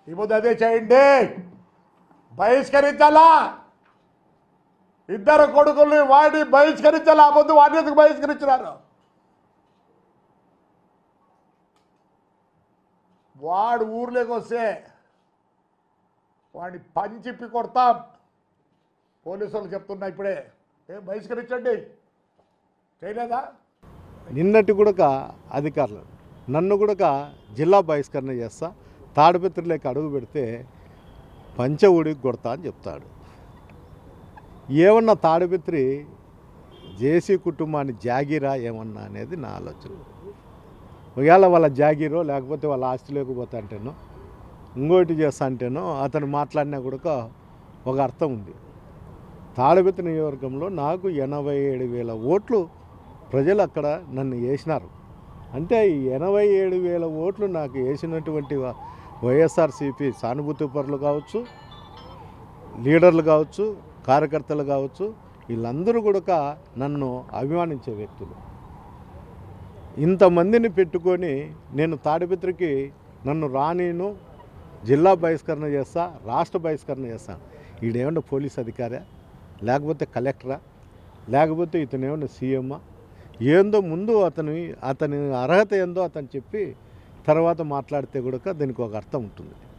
ఇప్పుడు అదే చేయండి, బహిష్కరించాలా. ఇద్దరు కొడుకుల్ని వాడిని బహిష్కరించాలా. ఆ పొద్దు వాడిని ఎందుకు బహిష్కరించినారు? వాడు ఊర్లోకి వస్తే వాడిని పంచిప్పి కొడతాం. పోలీసు వాళ్ళు చెప్తున్నా ఇప్పుడే, బహిష్కరించండి. చేయలేదా? నిన్నటి కూడా అధికారులు నన్ను కూడా జిల్లా బహిష్కరణ చేస్తా, తాడిపత్రిలోకి అడుగు పెడితే పంచ ఊడికి కొడతా అని చెప్తాడు. ఏమన్నా తాడిపత్రి జేసీ కుటుంబాన్ని జాగీరా ఏమన్నా అనేది నా ఆలోచన. ఒకవేళ వాళ్ళ జాగీరో లేకపోతే వాళ్ళ ఆస్తి లేకపోతా అంటేనో ఇంకోటి చేస్తా అంటేనో అతను మాట్లాడినా కూడా ఒక అర్థం ఉంది. తాడిపత్రి నియోజకవర్గంలో నాకు 87,000 ఓట్లు ప్రజలు అక్కడ నన్ను వేసినారు. అంటే ఈ 87,000 ఓట్లు నాకు వేసినటువంటి వైఎస్ఆర్సీపీ సానుభూతి పరులు కావచ్చు, లీడర్లు కావచ్చు, కార్యకర్తలు కావచ్చు, వీళ్ళందరూ కూడా నన్ను అభిమానించే వ్యక్తులు. ఇంతమందిని పెట్టుకొని నేను తాడిపత్రికి నన్ను రానీను, జిల్లా బహిష్కరణ చేస్తా, రాష్ట్ర బహిష్కరణ చేస్తాను. ఈడేమన్నా పోలీస్ అధికారా, లేకపోతే కలెక్టరా, లేకపోతే ఇతనేమన్నా సీఎమ్మా? ఏందో ముందు అతని అర్హత ఏందో అతను చెప్పి తర్వాత మాట్లాడితే కూడా దీనికి ఒక అర్థం ఉంటుంది.